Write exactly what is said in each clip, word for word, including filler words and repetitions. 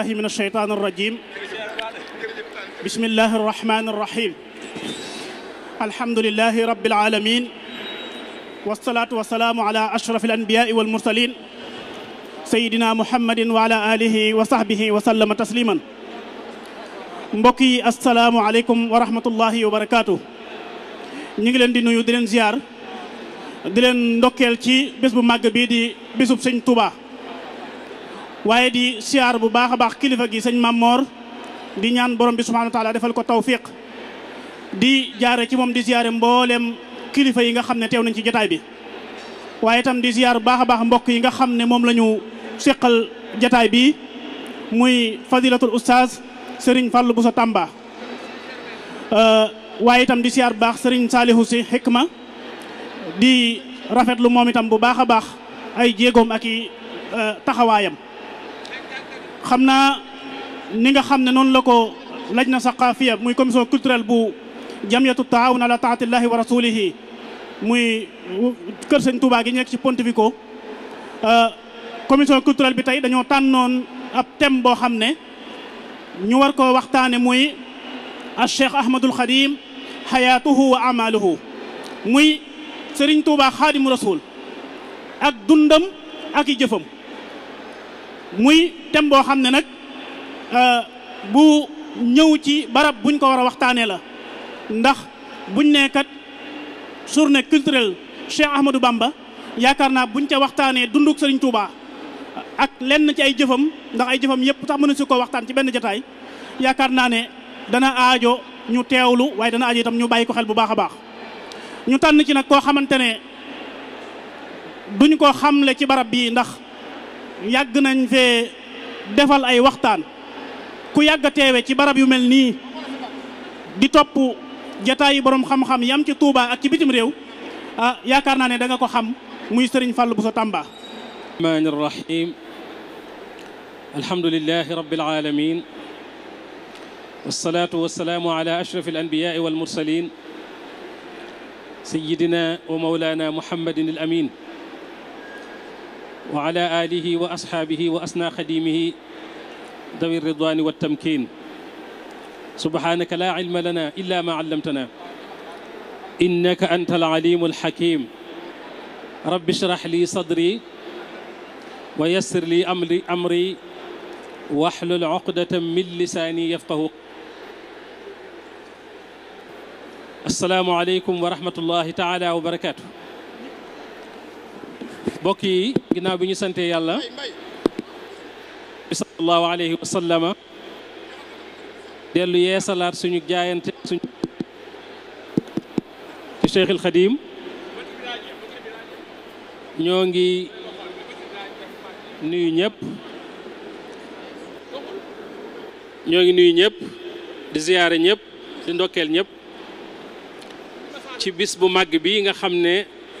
بالله من الشيطان الرجيم بسم الله الرحمن الرحيم الحمد لله رب العالمين والصلاة والسلام على أشرف الأنبياء والمرسلين سيدنا محمد وعلى آله وصحبه وسلم تسليما mbokki assalaamu aleykum wa rahmatullahi wa barakaatu ñu ngi leen di nuyu di leen ziar di leen ndokkeel ci bés bu màgg bii di bésub sëñ Touba waaye di ziar bu baax a baax kilifa gi sëñ Mamor di ñaan borom bi subhanahu wa taala defal ko tawfiq di jaare ci moom di ziare mboolem kilifa yi nga xam ne teew nañ ci jotaay bi waaye itam di ziar bu baax a baax mbokk yi nga xam ne moom la ñu seqal jotaay bi muy fadilatul oustaz Serigne Fallou Bousso Tamba waaye itam di siyaar bu baax Serigne Salihu si Hikma di rafetlu moom itam bu baax a baax ay jéegoom ak i taxawaayam xam naa ni nga xam ne noonu la ko lajna saqafiya muy commission culturelle bu jamiyatu taawun ala taatillahi wa rasulihi muy kër Sëñ Touba gi nekk ci Pontevico commission culturelle bi tey dañoo tànnoon ab thème boo xam ne ñu war ko waxtaane muy al cheikh ahmadul xadim xayaatuhu wa amaluhu muy sëriñ Tuuba xaadimu rasul ak dundam ak i jëfam muy thème boo xam ne nag bu ñëw ci barab buñ ko war a waxtaanee la ndax buñ ne kat journée culturelle cheikh ahmadou bamba yaakaar naa buñ ca waxtaanee dunduk sëriñ Tuuba ak lenn ci ay jëfam ndax ay jëfam yëpp tax mënu si ko waxtaan ci benn jotaay yaakaar naa ne dana aajo ñu teewlu waaye dana aajo itam ñu bàyyi ko xel bu baax a baax ñu tànn ci nag koo xamante ne duñ ko xamle ci barab bii ndax yàgg nañ fee defal ay waxtaan ku yàgg a teewe ci barab yu mel nii di topp jotaay yi borom xam-xam yam ci Touba ak ci bitim réew ah yaakaar naa ne da nga ko xam muy Serigne Fallou Bousso Tamba. الرحمن الرحيم الحمد لله رب العالمين والصلاة والسلام على أشرف الأنبياء والمرسلين سيدنا ومولانا محمد الأمين وعلى آله وأصحابه وأسنى خديمه ذوي الرضوان والتمكين سبحانك لا علم لنا إلا ما علمتنا إنك أنت العليم الحكيم رب اشرح لي صدري ويسر لي أمري أمري واحلل عقدة من لساني يفقه. السلام عليكم ورحمة الله تعالى وبركاته. بوكي ginnaaw bi ñu sante yàlla sallallahu alayhi wa sallama dellu yeesalaat suñu jaayante suñu ci Cheikh al Khadim ñoo ngi nuyu ñëpp ñoo ngi nuyu ñëpp di ziyaare ñëpp di ndokkeel ñëpp ci bis bu màgg bi nga xam ne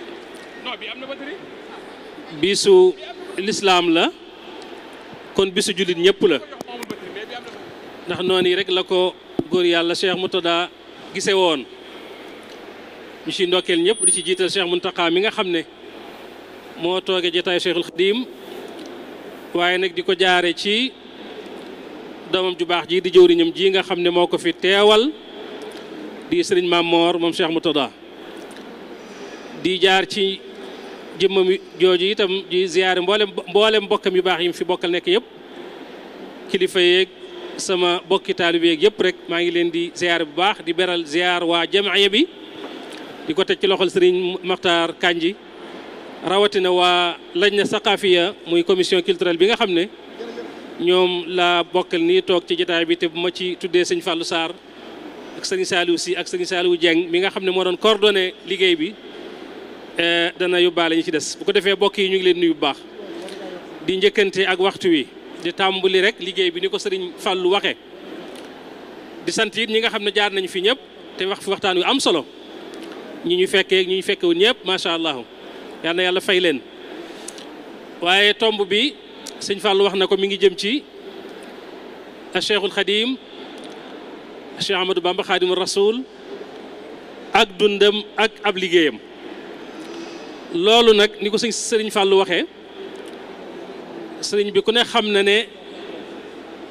bisu lislaam la kon bisu jullit ñëpp la ndax noonu yi rek la ko góor yàlla Cheikh Moutada gise woon ñu ci ndokkeel ñëpp di ci jiital Cheikh Mountakha mi nga xam ne moo tooge jotaay Cheikhul Khadim waaye nag di ko jaare ci doomam ju baax ji di jëwriñam ji nga xam ne moo ko fi teewal di sëriñ Mamor moom Cheikh Moutada di jaar ci jëmmam jooju itam di ziyaare mboolem mboolem mbokkam yu baax yi mu fi bokkal nekk yëpp kilifa yeeg sama bokki taalibe yeeg yëpp rek maa ngi leen di ziyaare bu baax di beral ziyaar waa jamaaya bi di ko teg ci loxol sëriñ Maxtaar Kanji rawatina waa lajna saqafiya muy commission culturelle bi nga xam ne ñoom laa bokkal nii toog ci jotaay bi te bu ma ci tuddee sëñ Fallou Sarr ak sëñ Saliou si ak sëñ Saliou Dieng mi nga xam ne moo doon coordonné liggéey bi dana yóbbaale ñi ci des bu ko defee bokk yi ñu ngi leen nuyu bu baax di njëkkante ak waxtu wi di tàmbali rek liggéey bi ni ko sëriñ Fallou waxee di sant it ñi nga xam ne jaar nañu fi ñëpp te wax fi waxtaan wi am solo ñi ñu fekkee ñi ñu fekkewul ñëpp macha allah. yal na yàlla fay leen waaye tomb bi sëñ Fallou wax na ko mi ngi jëm ci Cheikhul Khadim Cheikh Ahmadou Bamba Khadimou Rasoul ak dundam ak ab liggéeyam loolu nag ni ko sëñ sëriñ Fallou waxee sëriñ bi ku ne xam na ne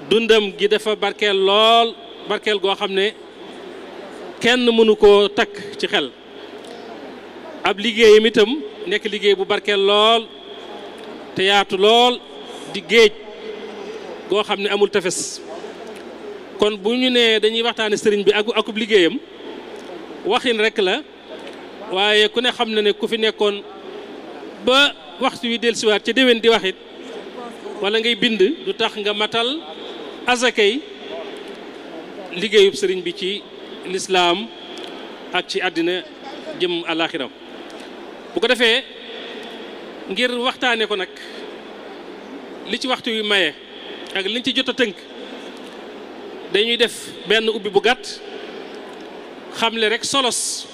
dundam gi dafa barkeel lool barkeel goo xam ne kenn mënu koo takk ci xel ab liggéeyam itam nekk liggéey bu barkeel lool te yaatu lool di géej goo xam ne amul tefes kon bu ñu nee dañuy waxtaane sëriñ bi ak akub liggéeyam waxin rek la waaye ku ne xam na ne ku fi nekkoon ba waxtu wi dellusiwaat ca déwén di waxit wala ngay bind du tax nga matal azakay liggéeyub sëriñ bi ci lislaam ak ci àddina jëm àllaaxira bu ko defee ngir waxtaane ko nag li ci waxtu wi maye ak liñ ci jot a tënk dañuy def benn ubbi bu gàtt xamle rek solos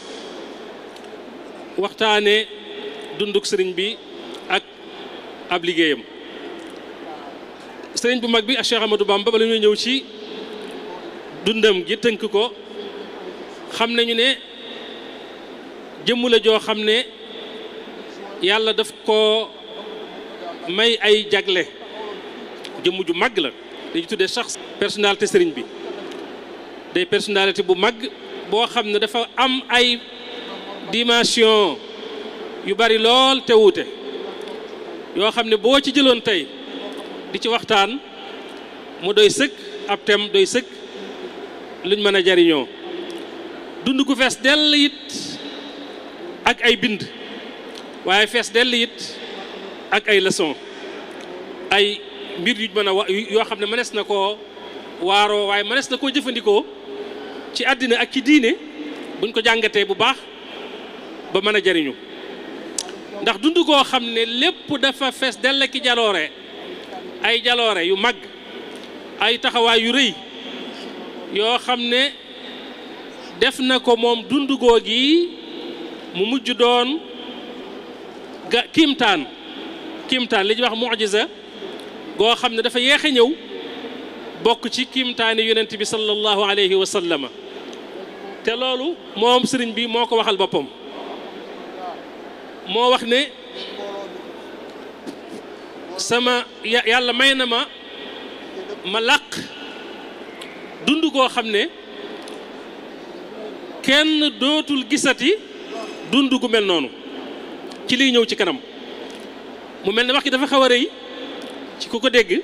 waxtaane dunduk sëriñ bi ak ab liggéeyam sëriñ bu mag bi ak Cheikh Ahmadou Bamba bala ñuy ñëw ci dundam gi tënk ko xam nañu ne jëmm la joo xam ne yàlla daf ko may ay jagle jëmm ju mag la dañu tuddee sax personnalité sëriñ bi day personnalité bu mag boo xam ne dafa am ay dimension yu bari lool te wuute yoo xam ne boo ci jëloon tey di ci waxtaan mu doy sëkk ab tem doy sëkk luñ mën a jariñoo dund gu fees dell it ak ay bind waaye fees dell it ak ay leçon ay mbir yu mën a wa yoo xam ne mënees na koo waaroo waaye mënees na koo jëfandikoo ci àddina ak ci diine buñ ko jàngatee bu baax ba mën a jariñu ndax dund koo xam ne lépp dafa fees dell ki jaloore ay jaloore yu mag ay taxawaay yu rëy yoo xam ne def na ko moom dund googi mu mujj doon ga kiimtaan kiimtaan li ñuy wax mu'jiza goo xam ne dafa yeexe ñëw bokk ci kiimtaani yonent bi sallallahu alayhi wa sallama te loolu moom sëriñ bi moo ko waxal boppam moo wax ne sama yàlla may na ma ma làq dund goo xam ne kenn dootul gisati dund gu mel noonu ci liy ñëw ci kanam mu mel ne wax ki dafa xaw a rëy ci ku ko dégg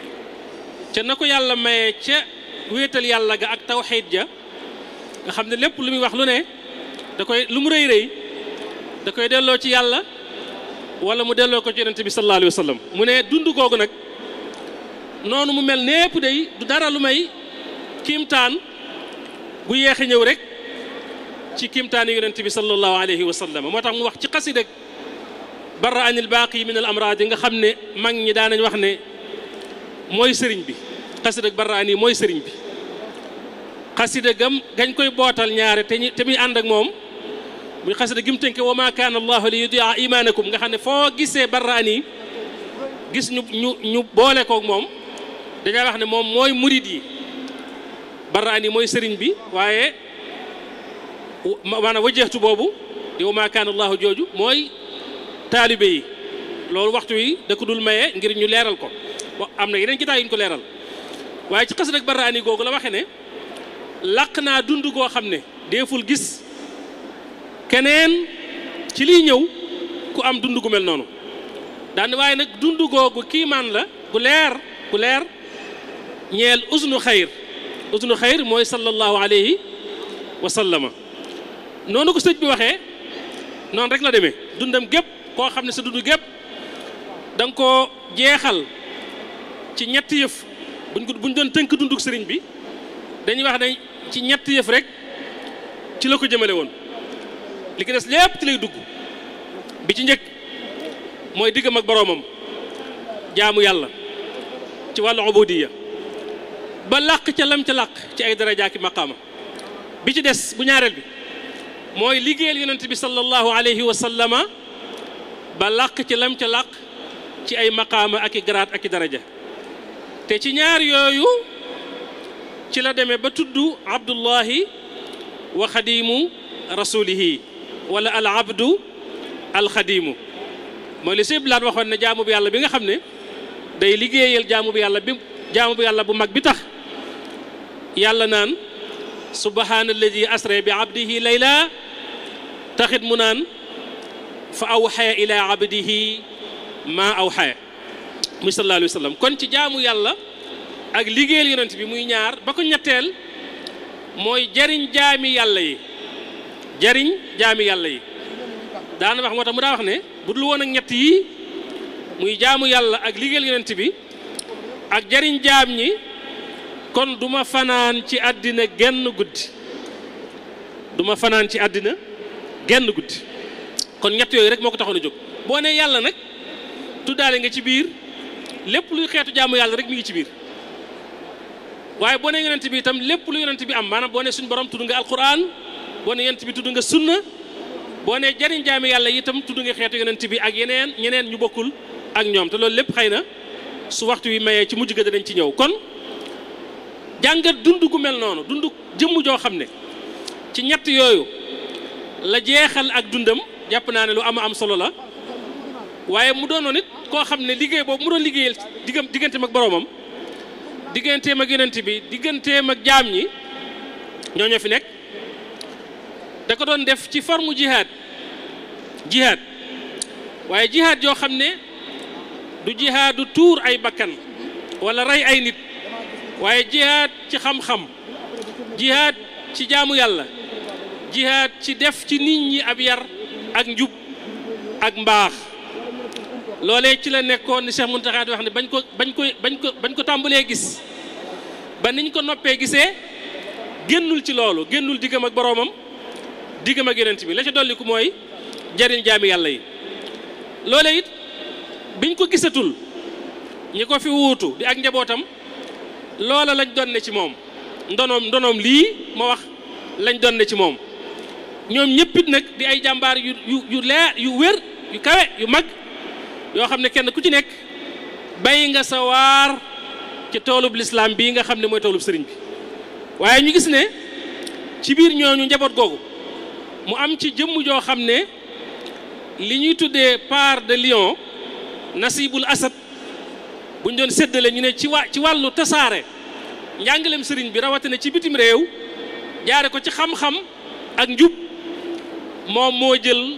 ca na ko yàlla maye ca wéetal yàlla ga ak tawxiid ja nga xam ne lépp lu muy wax lu ne da koy lu mu rëy rëy da koy delloo ci yàlla wala mu delloo ko ci yonent bi sallallahu alayhi wa sallam mu ne dund googu nag noonu mu mel népp day du dara lu may kiimtaan gu yeexe ñëw rek ci kiimtaani yonent bi sallallahu alayhi wa sallam moo tax mu wax ci xasida barra anil baaqi min al amraad yi nga xam ne mag ñi daanañ wax ne mooy sëriñ bi xasida barra ani mooy sëriñ bi xasida gam gañ koy bootal ñaare te te muy ànd ak moom muy xasida gi mu tënke wa ma kaana allahu li yudia imanakum nga xam ne foo gisee barra ani gis ñu ñu ñu boole koog moom dañaa wax ne moom mooy murid yi barra ani mooy sëriñ bi waaye maanaam wajeextu boobu di wa ma kaana allahu jooju mooy taalibe yi loolu waxtu wi da ko dul maye ngir ñu leeral ko am na yeneen kitaab yi ñu ko leeral waaye ci xasida ak barra ani googu la waxe ne laq naa dund goo xam ne deeful gis keneen ci liy ñëw ku am dund gu mel noonu daan waaye nag dund googu kiimaan la gu leer gu leer ñeel usnu xayr usnu xayr mooy sallallahu alayhi wa sallama noonu ko sëñ bi waxee noonu rek la demee dundam gépp koo xam ne sa dund gépp da nga koo jeexal ci ñetti yëf buñ ko buñ doon tënk dunduk sëriñ bi dañuy wax ne ci ñetti yëf rek ci la ko jëmale woon li ki des lépp ci lay dugg bi ci njëkk mooy diggam ak boroomam jaamu yàlla ci wàllu ubudiyya ba làq ca lam ca làq ci ay daraja ki maqaama bi ci des bu ñaareel bi mooy liggéeyal yonent bi sallallahu alayhi wa sallama ba làq ci lam ca làq ci ay maqaama ak i garaat ak i daraja te ci ñaar yooyu ci la demee ba tudd abdullahi wa xadimu rasulihi wala al abdu al xadimu mooy li sëñ Blaat waxoon ne jaamu bi yàlla bi nga xam ne day liggéeyal jaamu bi yàlla bi jaamu bu yàlla bu mag bi tax yàlla naan subhaana alladi asra bi abdihi layla taxit mu naan fa awxaya ila abdihi ma awxaya muy sallallahu alayhi wa sallam kon ci jaamu yàlla ak liggéeyal yonent bi muy ñaar ba ko ñetteel mooy jariñ jaami yàlla yi jariñ jaami yàlla yi daana wax moo tax mu daa wax ne bu dul woon ak ñett yi muy jaamu yàlla ak liggéeyal yonent bi ak jariñ jaam ñi kon duma fanaan ci àddina genn guddi duma fanaan ci àddina genn guddi kon ñett yooyu rek moo ko taxoon a jóg boo ne yàlla nag tuddaale nga ci biir lépp luy xeetu jaamu yàlla rek mi ngi ci biir waaye boo ne yonent bi itam lépp lu yonent bi am maanaam boo ne suñu borom tudd nga alquran boo ne yonent bi tudd nga sunna boo ne jariñ jaami yàlla itam tudd nga xeetu yonent bi ak yeneen ñeneen ñu bokkul ak ñoom te loolu lépp xëy na su waxtu wi mayee ci mujj ga danañ ci ñëw kon jàngat dund gu mel noonu dund jëmm joo xam ne ci ñett yooyu la jeexal ak dundam jàpp naa ne lu am am solo la waaye mu doonoon it koo xam ne liggéey boobu mu doon liggéeyal diggam digganteem ak boroomam digganteem ak yonent bi digganteem ak jaam ñi ñoo ñoo fi nekk da ko doon def ci forme jihaad jihaad waaye jihaad yoo xam ne du jihaadu tuur ay bakkan wala rey ay nit waaye jihaad ci xam-xam jihaad ci jaamu yàlla jihaad ci def ci nit ñi ab yar ak njub ak mbaax loolee ci la nekkoon ni Cheikh Mountakha di wax ne bañ ko bañ ko bañ ko bañ ko tàmbalee gis ba niñ ko noppee gisee génnul ci loolu génnul diggam ak boroomam diggam ak yonent bi la ca dolliku mooy jariñ jaami yàlla yi loolee it biñ ko gisatul ñi ko fi wuutu di ak njabootam loola lañ doon ne ci moom ndonoom ndonoom lii ma wax lañ doon ne ci moom ñoom ñëppit nag di ay jàmbaar yu yu yu leer yu wér yu kawe yu mag yoo xam ne kenn ku ci nekk bàyyi nga sa waar ci toolub lislaam bii nga xam ne mooy toolub sëriñ bi waaye ñu gis ne ci biir ñooñu njaboot googu mu am ci jëmm joo xam ne li ñuy tuddee part de lion nasibul asad buñ doon séddale ñu ne ci wa ci wàllu tasaare njàngaleem sëriñ bi rawatina ci bitim réew jaare ko ci xam-xam ak njub moom moo jël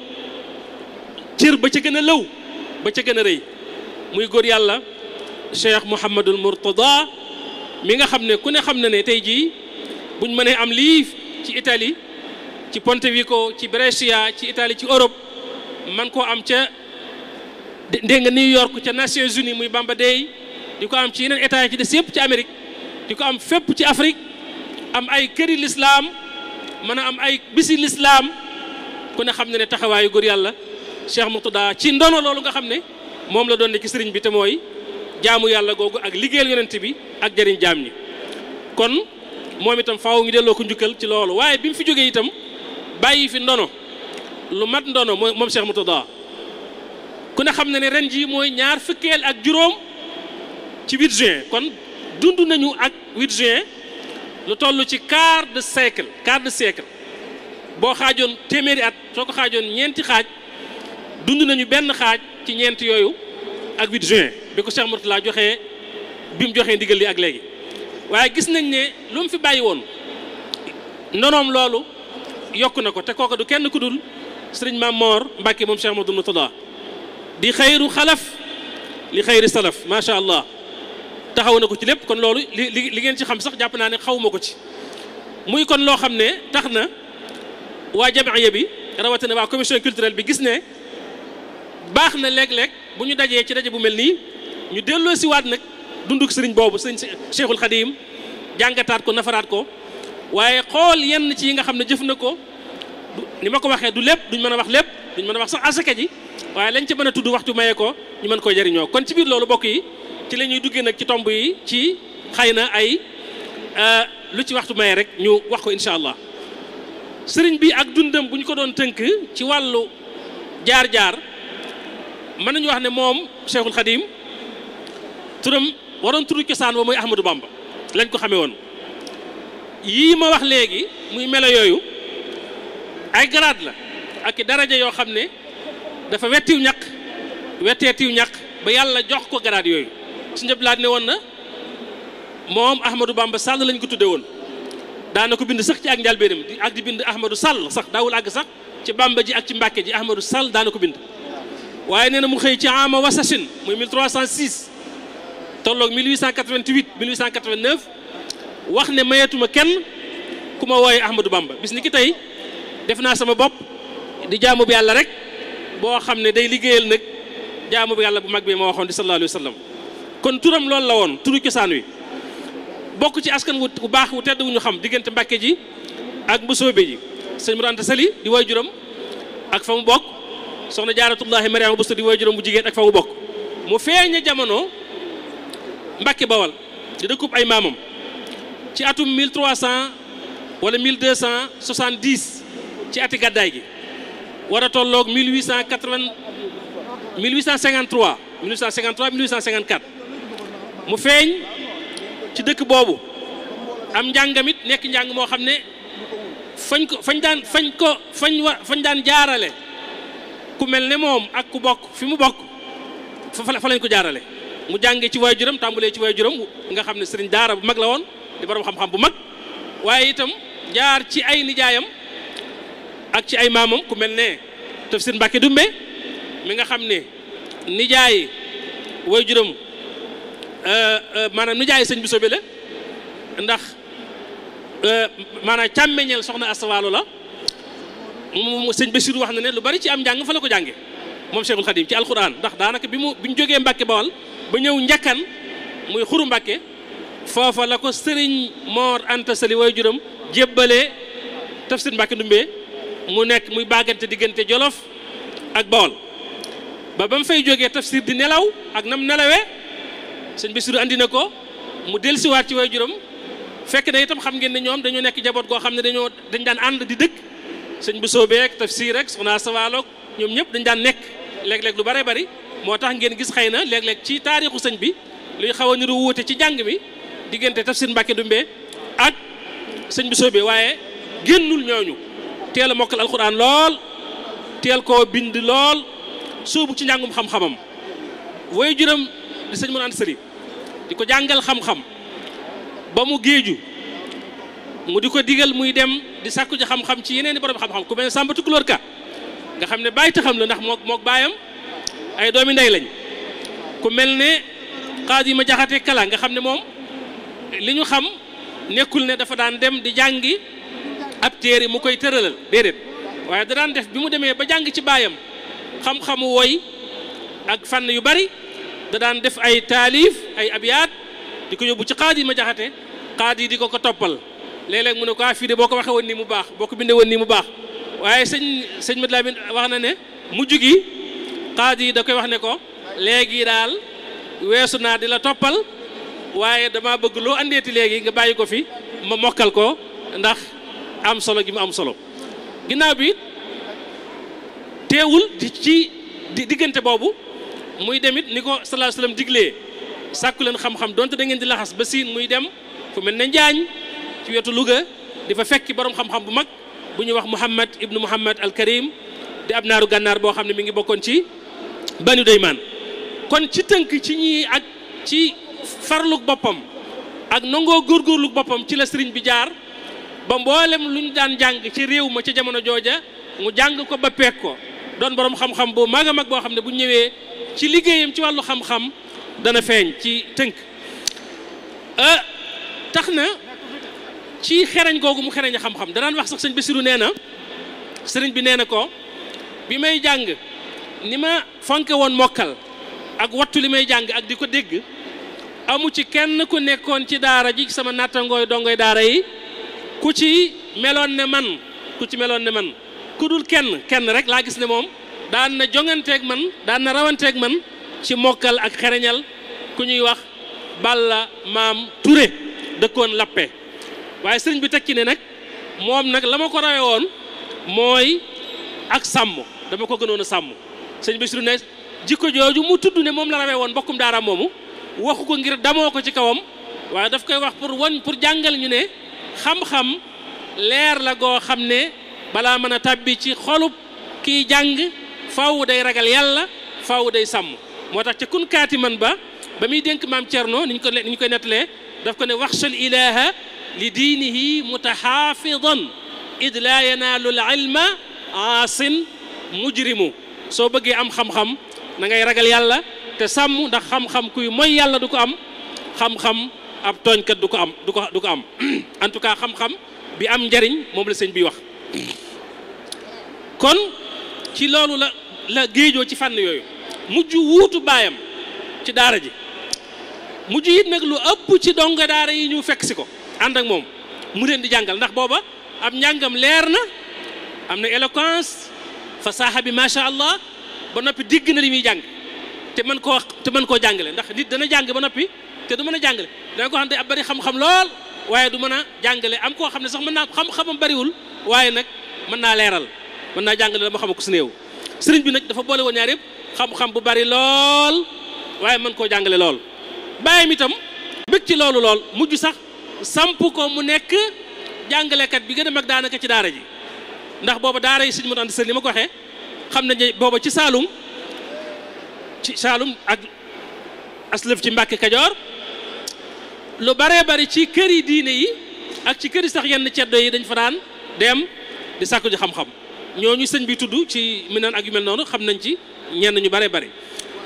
cër ba ca gën a lëw ba ca gën a rëy muy góor yàlla Cheikh Mouhamadul Mourtada mi nga xam ne ku ne xam na ne tey jii buñ mënee am lii ci Italie ci Pontevico ci Brescia ci Italie ci Europe man koo am ca dégg nga New York ca Nations Unies muy Bamba Day di ko am ci yeneen état yi ci des yëpp ci Amérique di ko am fépp ci Afrique am ay këri lislaam mën a am ay bisi lislaam ku ne xam ne ne taxawaayu góor yàlla Cheikh Mourtada ci ndono loolu nga xam ne moom la doon ne ci sëriñ bi te mooy jaamu yàlla googu ak liggéeyal yonent bi ak jëriñ jaam ñi kon moom itam faaw ñu delloo ko njukkal ci loolu waaye bi mu fi jógee itam bàyyi fi ndono lu mat ndono mooy moom Cheikh Mourtada ku ne xam ne ne ren jii mooy ñaar fukkeel ak juróom ci huit juin kon dund nañu ak huit juin lu toll ci quart de siècle quart de siècle boo xaajoon téeméeri at soo ko xaajoon ñeenti xaaj dund nañu benn xaaj ci ñeenti yooyu ak huit juin bi ko Cheikh Mourtada joxee bi mu joxee ndigal li ak léegi waaye gis nañ ne lu mu fi bàyyi woon ndonoom loolu yokk na ko te kooku du kenn ku dul sëriñ Maam Moor Mbàkke moom Cheikh Mourtada di xayru xalaf li xayri salaf macha allah taxaw na ko ci lépp kon loolu li li ngeen ci xam sax jàpp naa ne xawuma ko ci muy kon loo xam ne tax na waa jamiya bi rawatina waa commission culturelle bi gis ne baax na léeg-léeg bu ñu dajee ci daje bu mel nii ñu delloo si waat nag dunduk sëriñ boobu sëriñ Cheikhul Khadim jàngataat ko nafaraat ko waaye xool yenn ci yi nga xam ne jëf na ko ni ma ko waxee du lépp duñ mën a wax lépp duñ mën a wax sax asaka ji waaye lañ ci mën a tudd waxtu maye ko ñu mën koo jëriñoo kon ci biir loolu bokk yi ci la ñuy duggee nag ci tomb yi ci xëy na ay lu ci waxtu maye rek ñu wax ko incha allah sëriñ bi ak dundam bu ñu ko doon tënk ci wàllu jaar-jaar mën nañu wax ne moom Cheikhul Khadim turam waroon turu cosaan ba mooy Ahmadou Bamba lañ ko xamee woon yii ma wax léegi muy melo yooyu ay grade la ak i daraja yoo xam ne dafa wettiw ñaq wetteetiw ñaq ba yàlla jox ko grade yooyu su njëb laat ne woon na moom Ahmadou Bamba Sall lañ ko tudde woon daana ko bind sax ci ak njàlbéenam di ak di bind Ahmadou Sall sax daawul àgg sax ci Bamba ji ak ci Mbàkke ji Ahmadou Sall daana ko bind waaye nee na mu xëy ci ama wasasin muy mille trois cent six tolloog mille huit cent quatre-vingt-huit mille huit cent quatre-vingt-neuf wax ne mayetuma kenn ku ma wooye Ahmadou Bamba bis ni ki tey def naa sama bopp di jaamu bi yàlla rek boo xam ne day liggéeyal nag jaamu bi yàlla bu mag bi ma waxoon di sallallahu alayhi wa sallam kon turam loolu la woon turu cosaan wi bokk ci askan wu baax wu tedd wu ñu xam diggante Mbàkke ji ak Mbusoobe ji sëñ Mor Anta Sali di waajuram ak fa mu bokk soxna Jaaratullaahi Mariama Busto di waajuram bu jigéen ak fa mu bokk mu feeña jamono Mbàkke Bawal di dëkkub ay maamam ci atum mille trois cent wala mille deux cent soixante-dix ci ati gàddaay gi war a tolloog mille huit cent quatre-vingt mille huit cent cinquante-trois mille huit cent cinquante-trois mille huit cent cinquante-quatre mu feeñ ci dëkk boobu am njàngamit nekk njàng moo xam ne fañ ko fañ daan fañ ko fañ wa fañ daan jaarale ku mel ne moom ak ku bokk fi mu bokk fa fa lañ ko jaarale mu jàngee ci waajuram tàmbalee ci waajuram nga xam ne sëriñ daara bu mag la woon di borom xam-xam bu mag waaye itam jaar ci ay nijaayam ak ci ay maamam ku mel ne Tafsir Mbàkke Dumbe mi nga xam ne nijaay waajuram maanaam nijaay sëñ Bousso bi la ndax maanaam càmmeñeel soxna Astawaalo la mu sëñ Bassirou wax na ne lu bari ci am njàng fa la ko jànge moom Cheikhul Khadim ci alquran ndax daanaka bi mu bi ñu jógee Mbàkke Bawal ba ñëw njàkkan muy xuru Mbàkke foofa la ko sëriñ Mor Anta Sali waajuram jébbalee Tafsir Mbàkke Ndumbe mu nekk muy baagante diggante Jolof ak Bawal ba ba mu fay jógee Tafsir di nelaw ak nam nelawee sëñ Bassirou andi na ko mu dellusiwaat ci waajuram fekk na itam xam ngeen ne ñoom dañoo nekk jaboot goo xam ne dañoo dañ daan ànd di dëkk sëñ Bousso beek Tafsir rek soxna Sawaaloog ñoom ñëpp dañ daan nekk léeg-léeg lu bare bari moo tax ngeen gis xëy na léeg-léeg ci taarixu sëñ bi luy xaw a niru wuute ci jàng mi diggante Tafsir Mbàkke Dumbe ak sëñ Bousso be waaye génnul ñooñu teel a mokkal alxuraan lool teel koo bind lool sóobu ci njàngum xam-xamam waajuram di sëñ Mor Anta Sali di ko jàngal xam-xam ba mu géeju mu di ko digal muy dem di sàkku ji xam-xam ci yeneen i borom xam-xam ku mel ne Samba Tukulóor Ka nga xam ne bàyyi taxam la ndax mook mook baayam ay doomi ndey lañ ku mel ne Xaadi ma Jaxate Kala nga xam ne moom li ñu xam nekkul ne dafa daan dem di jàngi ab téere mu koy tëralal déedéet waaye da daan def bi mu demee ba jàng ci baayam xam-xamu woy ak fànn yu bari da daan def ay taalif ay abiyaat di ko yóbbu ci Xaadi ma Jaxate Xaadi di ko ko toppal léeg-léeg mu ne ko fii de boo ko waxee woon nii mu baax boo ko bindee woon nii mu baax waaye sëñ sëñ Mad Lamin wax na ne mujj gi Xaadi da koy wax ne ko léegi daal weesu naa di la toppal waaye dama bëgg loo andeeti léegi nga bàyyi ko fi ma mokkal ko ndax am solo gi mu am solo ginnaaw bi teewul di ci diggante boobu muy demit ni ko sallallahu alayhi wasallam diglee sàkku leen xam-xam donte da ngeen di laxas ba siin muy dem fu mel ne Njaañ ci wetu Louga di fa fekki borom xam-xam bu mag bu ñuy wax Muhammad ibnu Muhammad al Karim di ab naaru gànnaar boo xam ne mi ngi bokkoon ci Banu Daymaan kon ci tënk ci ñii ak ci farluk boppam ak nangoo góorgóorluk boppam ci la sëriñ bi jaar ba mboolem lu ñu daan jàng ci réew ma ca jamono jooja mu jàng ko ba peek ko doon borom xam-xam bu mag a mag boo xam ne bu ñëwee ci liggéeyam ci wàllu xam-xam dana feeñ ci tënk tax na ci xereñ googu mu xereñ xam-xam danaan wax sax sëñ Bassirou nee na sëriñ bi nee na ko bi may jàng ni ma fonke woon mokkal ak wattu li may jàng ak di ko dégg amu ci kenn ku nekkoon ci daara ji sama nattangooy dongoy daara yi ku ci meloon ne man ku ci meloon ne man ku dul kenn kenn rek laa gis ne moom daan na jonganteeg man daan na rawanteeg man ci mokkal ak xereñal ku ñuy wax Balla Maam Touré dëkkoon Lappe waaye sëriñ bi teg ci ne nag moom nag la ma ko rawe woon mooy ak sàmm dama ko gënoon a sàmm sëñ Bassirou ne jikko jooju mu tudd ne moom la rawee woon mbokkum daara moomu waxu ko ngir damoo ko ci kawam waaye daf koy wax pour won pour jàngal ñu ne xam-xam leer la goo xam ne balaa mën a tàbbi ci xolub kiy jàng faaw day ragal yàlla faaw day sàmm moo tax ca kun kaati man ba ba muy dénk maam Thierno ni ñu ko ni ñu koy nettalee daf ko ne waxshal ilaha li diinihi mutaxaafidan id laa yanaalu l ilma aasin mujrimu soo bëggee am xam-xam na ngay ragal yàlla te sàmm ndax xam-xam kuy mooy yàlla du ko am xam-xam ab tooñkat du ko am du ko du ko am en tout cas xam-xam bi am njariñ moom la sëñ bi wax kon ci loolu la la géejoo ci fànn yooyu mujj wuutu baayam ci daara ji mujj it nag lu ëpp ci donga daara yi ñu fekk si ko ànd ak moom mu leen di jàngal ndax booba am njàngam leer na am na éloquence fasaaxa bi macha allah ba noppi digg na li muy jàng te mën koo te mën koo jàngale ndax nit dana jàng ba noppi te du mën a jàngale danga ko xam ne ab bari xam-xam lool waaye du mën a jàngale am koo xam ne sax mën naa xam-xamam bariwul waaye nag mën naa leeral mën naa jàngale dama xam ko su néew sëriñ bi nag dafa boole woon ñaar yëpp xam-xam bu bari lool waaye mën koo jàngale lool bàyyam itam bëgg ci loolu lool mujj sax samp ko mu nekk jàngalekat bi gën a mag daanaka ci daara ji ndax booba daara yi sëñ Modou Anta Sall li ma ko waxee xam nañ ne booba ci Saalum ci Saalum ak aslëf ci Mbàkke Kajoor lu baree bari ci kër yi diine yi ak ci kër yi sax yenn ceddo yi dañ fa daan dem di sàkku ji xam-xam ñooñu sëñ bi tudd ci mi naan ak yu mel noonu xam nañ ci ñenn ñu baree bari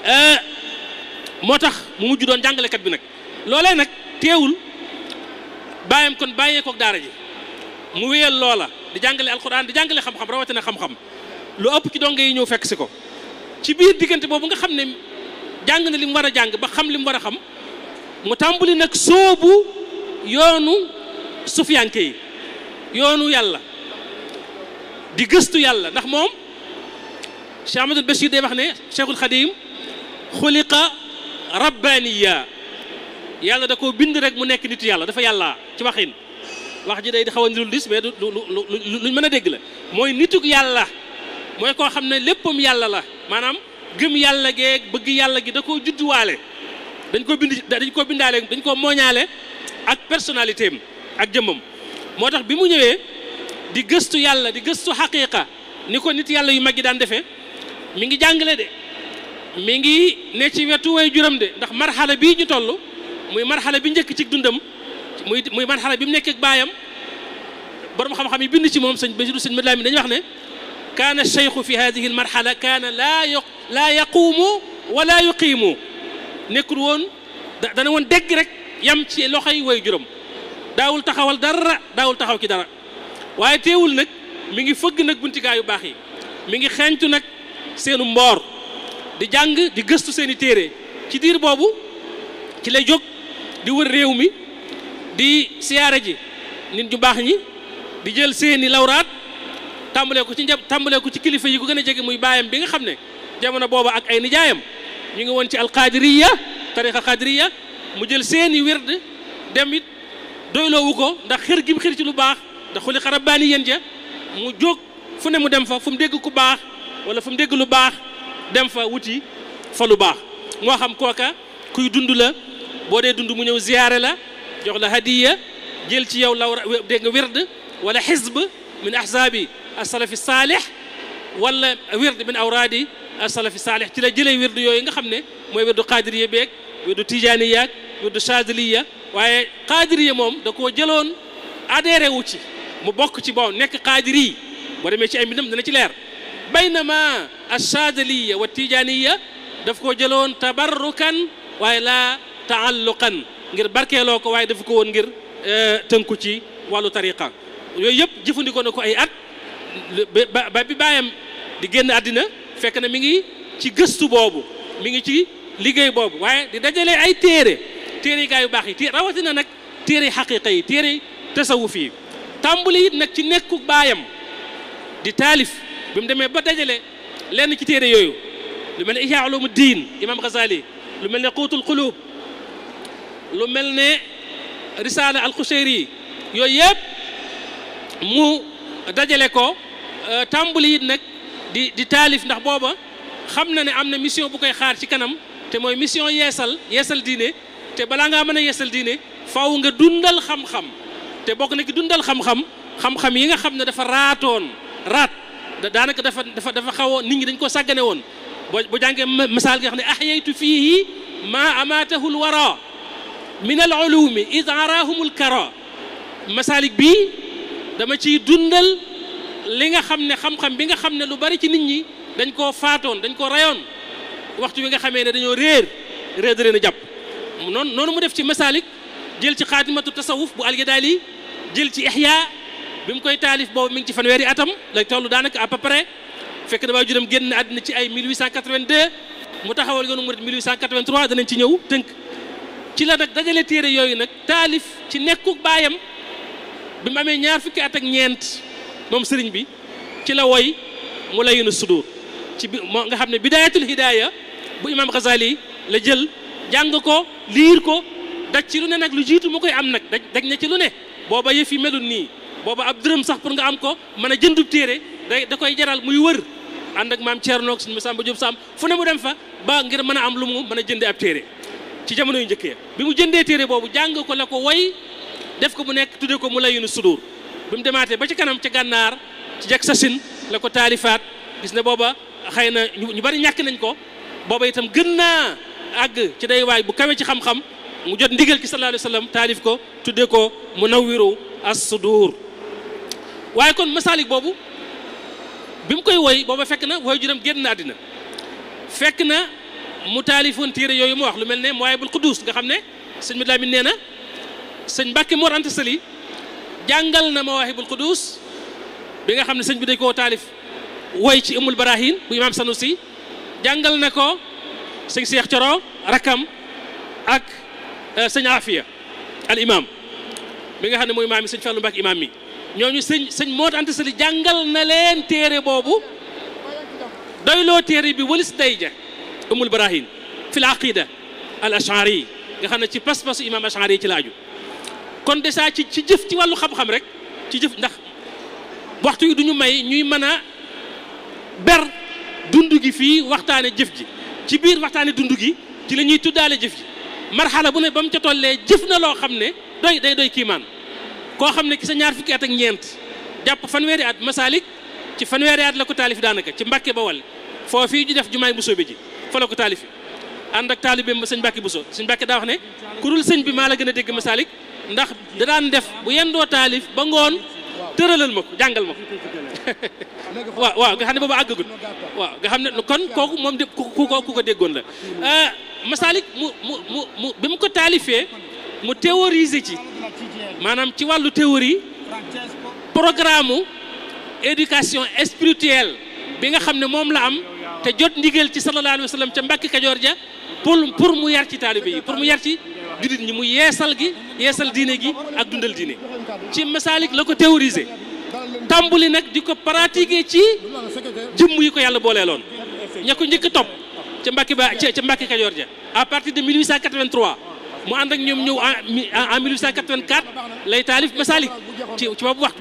moo tax mu mujj doon jàngalekat bi nag loolee nag teewul bàyyam kon bàyyeekook daara ji mu wéyal loola di jàngale alxuraan di jàngale xam-xam rawatina xam-xam lu ëpp ci donge yi ñëw fekk si ko ci biir diggante boobu nga xam ne jàng na li mu war a jàng ba xam li mu war a xam mu tàmbali nag soobu yoonu sufiyanke yi yoonu yàlla di gëstu yàlla ndax moom Cheikh Ahmadul Bachir day wax ne Cheikhul Khadim xuliqa rabbaniya yàlla da koo bind rek mu nekk nitu yàlla dafa yàlla ci waxin wax ji day di xaw a nirul dis mais du luñ mën a dégg la mooy nituk yàlla mooy koo xam ne léppam yàlla la maanaam gëm yàlla geeg bëgg yàlla gi da koo judduwaale dañ ko bind dañ koo bindaale dañ koo mooñaale ak personnalité am ak jëmmam moo tax bi mu ñëwee di gëstu yàlla di gëstu xaqiqa ni ko nit yàlla yu mag yi daan defee mi ngi jàngale de mi ngi ne ci wetu way juram de ndax marxala bii ñu toll muy marxala bi njëkk ci dundam muy muy marxala bi mu nekk ak baayam borom xam-xam yi bind ci moom sëñ Basiru sëñ Madlamin dañuy wax ne kaana cheikhu fi hadihi almarxala kaana laa yu laa yaquumu wala yuqiimu nekkul woon dana woon dégg rek yam ci loxoy way juram daawul taxawal dara daawul taxaw ci dara waaye teewul nag mi ngi fëgg nag buntikaa yu baax yi mi ngi xeeñtu nag seenu mboor di jàng di gëstu seeni téere ci diir boobu ci lay jóg di wër réew mi di siyaare ji nit ñu baax ñi di jël seeni lawraat tàmbalee ko ci njab tàmbalee ko ci kilifa yi ko gën a jege muy baayam bi nga xam ne jamono booba ak ay nijaayam ñu ngi woon ci alqadiriya tariqa qadiriya mu jël seeni wird dem it doyloowu ko ndax xër gi mu xër ci lu baax ndax xuli xarabaani yéen ja mu jóg fu ne mu dem fa fu mu dégg ku baax wala fu mu dégg lu baax dem fa wuti fa lu baax moo xam kooka kuy dund la boo dee dund mu ñëw ziyaare la jox la hadiya jël ci yow law dégg nga wird wala xizb min ahzaabi asalafi saalih wala wird min awraadi asalafi saalih ci la jëlee wird yooyu nga xam ne mooy wirdu qadiriya beeg wirdu tijaaniya wirdu chadiliya waaye qadiriya moom da koo jëloon adhéré wu ci mu bokk ci bon nekk qadiri boo demee ci ay mbindam dana ci leer baynama achadiliya wa tijaaniya daf koo jëloon tabarrukan waaye laa taalluqan ngir barkeeloo ko waaye dafa ko woon ngir tënku ci wàllu tariqa yooyu yëpp jëfandikoo na ko ay at ba bi baayam di génn àddina fekk na mi ngi ci gëstu boobu mi ngi ci liggéey boobu waaye di dajale ay téere téere yi gaa yu baax yi rawatina nag téere yi xaqiqa yi téere yi tasawuf yi tàmbali it nag ci nekku baayam di taalif bi mu demee ba dajale lenn ci téere yooyu lu mel ne ihya ulumu diin imam Ghazali lu mel ne quutul qulub lu mel ne risala al Qushayri yooyu yëpp mu dajale ko tàmbali it nag di di taalif ndax booba xam na ne am na mission bu koy xaar ci kanam te mooy mission yeesal yeesal diine te balaa ngaa mën a yeesal diine faaw nga dundal xam-xam te bokk na ki dundal xam-xam xam-xam yi nga xam ne dafa raatoon raat daanaka dafa dafa dafa xaw nit ñi dañ ko sàggane woon boo bu jàngee misaal nga xam ne ahyaytu fiihi maa amaatahul wara min al ulumi id arahumul kara masalik bi dama ciy dundal li nga xam ne xam-xam bi nga xam ne lu bari ci nit ñi dañ koo faatoon dañ ko rayoon waxtu bi nga xamee ne dañoo réer réer da leen a jàpp noonu noonu mu def ci masalik jël ci xaatimatu tasawuf bu Al-Ghazali jël ci ihya bi mu koy taalif boobu mi ngi ci fanweeri atam lay toll daanaka à peu près fekk na waajuram génn àddina ci ay mille huit cent quatre-vingt-deux mu taxawal yoonu murid mille huit cent quatre-vingt-trois danañ ci ñëw tënk ci la nag dajale téere yooyu nag taalif ci nekku baayam bi mu amee ñaar fukki at ak ñeent moom sëriñ bi ci la woy mu layinu sudur ci bi moo nga xam ne bidayatul hidaya bu imam Ghazali la jël jàng ko liir ko daj ci lu ne nag lu jiitu mu koy am nag daj daj na ci lu ne booba yëf yi melul nii booba ab dërëm sax pour nga am ko mën a jëndub téere day da koy jaral muy wër ànd ak maam Thierno ak suñu Masamba Diop Samb fu ne mu dem fa ba ngir mën a am lu mu mën a jëndee ab téere ci jamono yu njëkk ya bi mu jëndee téere boobu jàng ko la ko woy def ko mu nekk tuddee ko mu layinu sudur bi mu demaatee ba ci kanam ca gànnaar ci jak sasin la ko taalifaat gis ne booba xëy na ñu bari ñàkk nañ ko booba itam gën naa àgg ci day waay bu kawe ci xam-xam mu jot ndigal ci sallallahu alayhi wa sallam taalif ko tuddee ko munawwiru as-sudur waaye kon masalik boobu bi mu koy woy booba fekk na woy juram génn na àddina fekk na mu taalifoon téere yooyu mu wax lu mel ne Mawaahibul Quddus nga xam ne sëñ Madu Lamin nee na sëñ Mbàkke Mor Anta Sali jàngal na Mawaahibul Quddus bi nga xam ne sëñ bi dañ koo taalif woy ci Umul Barahin bu imaam Sanusi jàngal na ko sëñ Cheikh Coro rakam ak sëñ Afia al imam mi nga xam ne mooy imaam yi sëñ Fallu Mbàkke imaam mi ñooñu sëñ sëñ Mor Anta Sali jàngal na leen téere boobu doyloo téere bi walis day ja Umul Barahin fi l aqida al ashari nga xam ne ci pas-pasu imam ashari yi ci laaju kon déjà ci ci jëf ci wàllu xam-xam rek ci jëf ndax waxtu yi du ñu may ñuy mën a ber dund gi fii waxtaane jëf ji ci biir waxtaane dund gi ci la ñuy tuddaale jëf ji marxala bu ne ba mu ca tollee jëf na loo xam ne doy day doy kiimaan koo xam ne ki sa ñaar fukki at ak ñeent jàpp fanweeri at masalik ci fanweeri at la ko taalif daanaka ci Mbàkke Bawal foo fii ñu def jumaay Mbusoobe ji fa la ko taalifi ànd ak taalibeem ba sëñ Mbàkke Buso sëñ Mbàkke daa wax ne kurul sëñ bi maa la gën a dégg masalik ndax da daan def bu yendoo taalif ba ngoon tëralal ma ko jàngal ma ko waaw waaw nga xam ne boobu àggagut waaw nga xam ne kon kooku moom de ku ku ku ko déggoon la masalik mu mu mu mu bi mu ko taalifee mu théoriser ci maanaam ci wàllu théorie programme éducation spirituelle bi nga xam ne moom la am te jot ndigal ci sallallahu alayhi wa sallam ca Mbàkke Kajoor ja pour pour mu yar ci taalibe yi pour mu yar ci jullit ñi mu yeesal gi yeesal diine gi ak dundal diine ci masalik la ko théoriser tàmbuli nag di ko pratiquer ci jëmm yi ko yàlla booleeloon ña ko njëkk topp ca Mbàkke ba ca Mbàkke Kajoor ja à partir de mille huit cent quatre-vingt-trois mu ànd ak ñoom ñëw en mille huit cent quatre-vingt-quatre lay taalif masalik ci ci boobu waxtu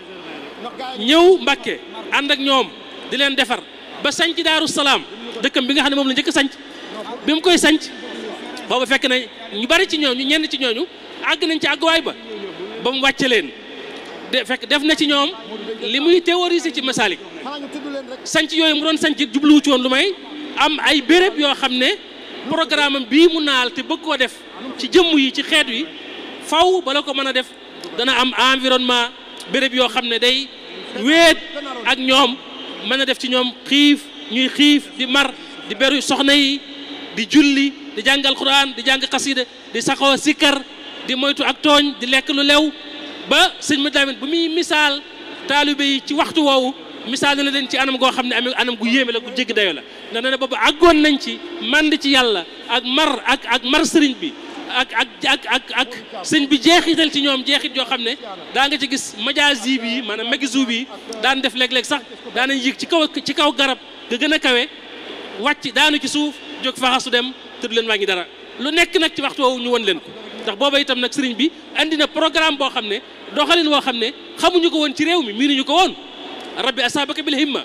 ñëw Mbàkke ànd ak ñoom di leen defar ba sanc Daaru Salaam dëkkam bi nga xam ne moom la njëkk sanc bi mu koy sanc boobu fekk na ñu bari ci ñooñu ñenn ci ñooñu àgg nañ ci àgguwaay ba ba mu wàcce leen de fekk def na ci ñoom li muy théoriser ci masalik sanc yooyu mu doon sanc jubluwu ci woon lu may am ay béréb yoo xam ne programme am bii mu naal te bëgg koo def ci jëmm yi ci xeet wi faw bala ko mën a def dana am environnement béréb yoo xam ne day wéet ak ñoom mën a def ci ñoom xiif ñuy xiif di mar di beru soxna yi di julli di jàngal Quraan di jàng xasida di saxoo sikkar di moytu ak tooñ di lekk lu lew ba sëñ Madu Lamin bu muy misaal taalibe yi ci waxtu woowu misaal na leen ci anam goo xam ne am anam gu yéeme la gu jéggi dayo la ndax nee na boobu àggoon nañ ci mànd ci yàlla ak mar ak ak mar sëriñ bi ak ak ak ak ak sëñ bi jeexital ci ñoom jeexit yoo xam ne daa nga ci gis majaasi bi maanaam magisu bi daan def léeg-léeg sax daanañ yëg ci kaw ci kaw garab ga gën a kawe wàcc daanu ci suuf jóg faxasu dem te du leen wàññi dara lu nekk nag ci waxtu woowu ñu won leen ko ndax booba itam nag sëriñ bi andi na programme boo xam ne doxalin woo xam ne xamuñu ko woon ci réew mi miinuñu ko woon rabbi asaabaka bil himma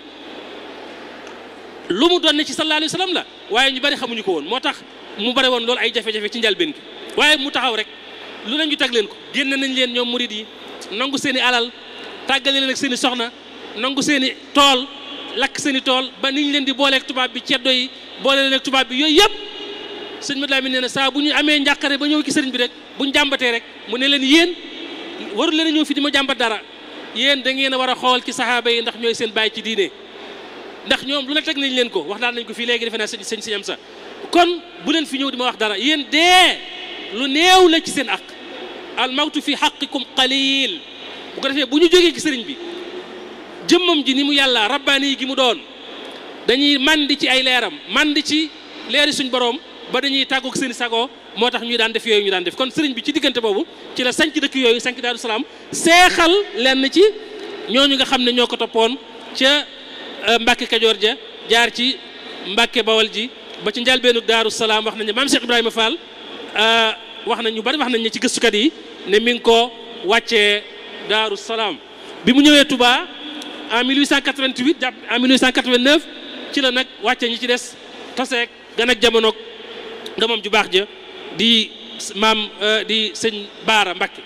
lu mu doon ne ci sallallahu alayhi wa sallam la waaye ñu bari xamuñu ko woon moo tax mu bari woon loolu ay jafe-jafe ci njalbeen gi waaye mu taxaw rek lu ne ñu tag leen ko génne nañ leen ñoom murid yi nangu seen i alal tàggale leen ak seen i soxna nangu seen i tool lakk seen i tool ba niñ leen di booleeg tubaab bi ceddo yi boole leen ak tubaab bi yooyu yëpp sëñ Mad Lamin nee na saa bu ñu amee njàqare ba ñëw ci sëriñ bi rek bu ñu jàmbatee rek mu ne leen yéen warul leen a ñëw fi di ma jàmbat dara yéen da ngeen a war a xool ci saxaaba yi ndax ñooy seen bàyyi ci diine ndax ñoom lu ne teg nañ leen ko wax daan nañ ko fii léegi defe naa sëñ sëñ sëñ am sa kon bu leen fi ñëw di ma wax dara yéen dee lu néew la ci seen aq al mawtu fi xaqikum qalil bu ko defee bu ñu jógee ci sëriñ bi jëmmam ji ni mu yàlla rabbaani yi gi mu doon dañuy mandi ci ay leeram mandi ci leeri suñ borom ba dañuy tàggoog seen sago moo tax ñuy daan def yooyu ñu daan def kon sëriñ bi ci diggante boobu ci la sanc dëkk yooyu sanc Daaru Salaam seexal lenn ci ñooñu nga xam ne ñoo ko toppoon ca Mbàkke Kajoor ja jaar ci Mbàkke Bawal ji ba ci njalbeenu Daaru Salaam wax nañ ne maam Cheikh Ibrahima Fall wax nañ ñu bari wax nañ ne ci gëstukat yi ne mi ngi ko wàccee Daaru Salaam bi mu ñëwee Touba en mille huit cent quatre-vingt-huit jàpp en mille huit cent quatre-vingt-neuf ci la nag wàcce ñi ci des taseeg gan ak jamonoog doomam ju baax ja di maam di sëñ Baara Mbàkke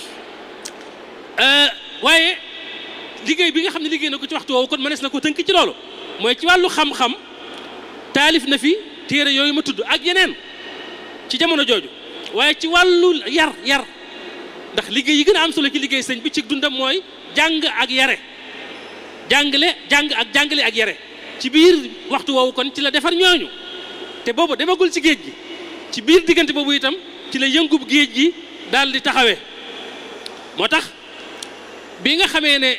waaye liggéey bi nga xam ne liggéey na ko ci waxtu woowu kon mënees na ko tënk ci loolu mooy ci wàllu xam-xam taalif na fi téere yooyu ma tudd ak yeneen ci jamono jooju waaye ci wàllu yar yar ndax liggéey yi gën a am solo ci liggéey sëñ bi ci dundam mooy jàng ak yare jàngale jàng ak jàngale ak yare ci biir waxtu woowu kon ci la defar ñooñu te boobu demagul ci géej gi ci biir diggante boobu itam ci la yëngub géej gi daal di taxawee moo tax bi nga xamee ne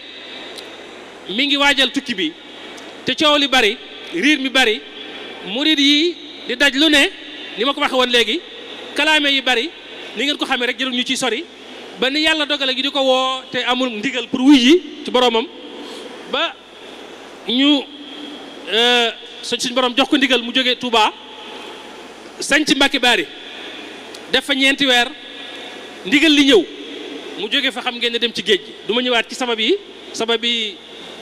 mi ngi waajal tukki bi te coow li bari riir mi bari murid yi di daj lu ne ni ma ko waxe woon léegi kalaame yi bari ni ngeen ko xamee rek jërul ñu ciy sori ba ni yàlla dogale gi di ko woo te amul ndigal pour wuy yi ci boromam ba ñu suñ borom jox ko ndigal mu jóge Touba sañ ci Mbàkke Baari def fa ñeenti weer ndigal li ñëw mu jóge fa xam ngeen ne dem ci géej gi du ma ñëwaat ci sabab yi sabab yi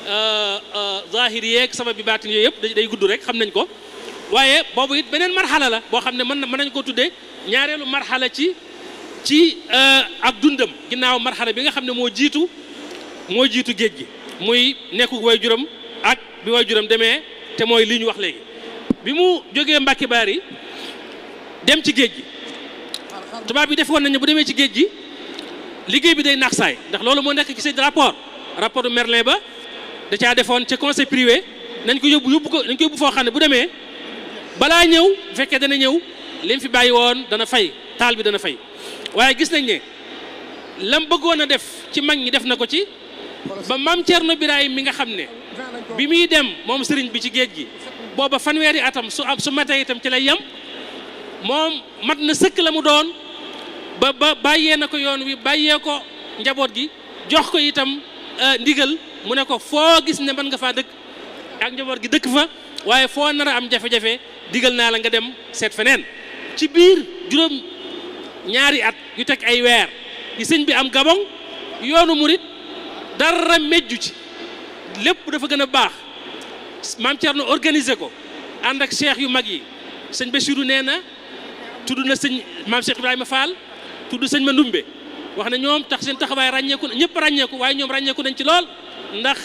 zahir yeeg sabab yi baatin yooyu yëpp day gudd rek xam nañ ko waaye boobu it beneen marxala la boo xam ne mën na mën nañ koo tuddee ñaareelu marxala ci ci ak dundam ginnaaw marxala bi nga xam ne moo jiitu moo jiitu géej gi muy nekku way juram ak bi way juram demee te mooy lii ñu wax léegi bi mu jógee Mbàkke Baari dem ci géej gi tubaab bi defoon nañ ne bu demee ci géej gi liggéey bi day naax saay ndax loolu moo nekk ci seen rapport rapport Merlin ba da caa defoon ca conseil privé nañ ko yóbbu yóbbu ko nañ ko yóbbu foo xam ne bu demee balaa ñëw bu fekkee dana ñëw li mu fi bàyyi woon dana fay taal bi dana fay waaye gis nañ ne lam bëggoon a def ci mag ñi def na ko ci ba maam Cerno Birahim mi nga xam ne bi muy dem moom sëriñ bi ci géej gi booba fanweeri atam su am su matee itam ci lay yem moom mat na sëkk la mu doon ba ba bàyyee na ko yoon wi bàyyee ko njaboot gi jox ko itam ndigal mu ne ko foo gis ne mën nga faa dëkk ak njaboot gi dëkk fa waaye foo nar a am jafe-jafe digal naa la nga dem seet feneen ci biir juróom ñaari at yu teg ay weer yi sëñ bi am Gabon yoonu murit dara mejju ci lépp dafa gën a baax maam Thierno organisé ko ànd ak cheikh yu mag yi sëñ Bassirou nee na tudd na sëñ maam Cheikh Ibrahima Fall tudd sëñ Mandumbe wax na ñoom tax seen taxawaay ràññeeku na ñëpp ràññeeku waaye ñoom ràññeeku nañ ci lool ndax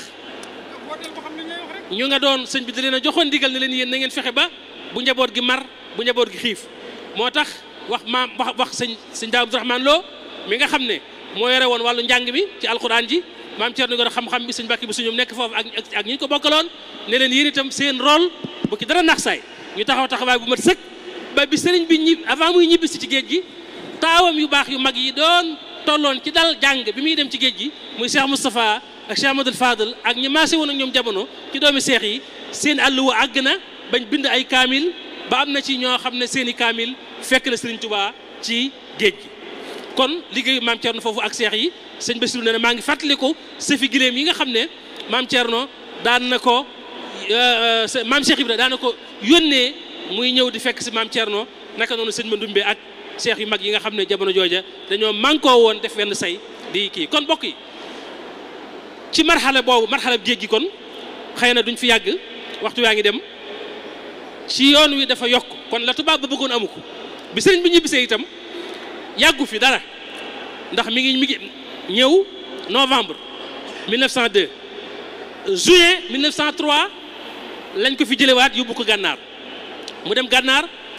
ñu nga doon sëñ bi da leen a joxoon ndigal ne leen yéen na ngeen fexe ba bu njaboot gi mar bu njaboot gi xiif moo tax wax maam wax wax sëñ sëñ Daa Abdourahmane Lo mi nga xam ne moo yore woon wàllu njàng mi ci alxuraan ji maam Thierno Gora xam-xam bi sëñ Mbàkke bi suñu nekk foofu ak ak ñi ñu ko bokkaloon ne leen yéen itam seen rôle bu ki dara nax saay ñu taxaw taxawaay bu mat sëkk ba bi sëriñ bi ñib avant muy ñibbisi ci géej gi taawam yu baax yu mag yi doon tolloon ci dal jàng bi muy dem ci géej gi muy Cheikh Moustapha ak Cheikh Amadou Fadel ak ñi maase woon ak ñoom jamono ci doomi seex yi seen àlluwa àgg na bañ bind ay kaamil ba am na ci ñoo xam ne seen i kaamil fekk na Sëriñ Tuubaa ci géej gi kon liggéeyu maam Thierno foofu ak seex yi sëñ Bassirou ne maa ngi fàttaliku sëfi giléem yi nga xam ne maam Thierno daan na ko maam Cheikh Ibra daan na ko yónnee muy ñëw di fekk si maam Thierno naka noonu sëñ Mandumbe ak seex yu mag yi nga xam ne jamono jooja dañoo mànkoo woon def wenn say di kii kon mbokk yi ci marxala boobu marxala géej gi kon xëy na duñ fi yàgg waxtu waa ngi dem ci yoon wi dafa yokk kon la tubaab ba bëggoon amu ko bi sëriñ bi ñibbisee itam yàggu fi dara ndax mi ngi mi ngi ñëw novembre mille neuf cent deux juin mille neuf cent trois lañ ko fi jëlewaat yóbbu ko gànnaar mu dem gànnaar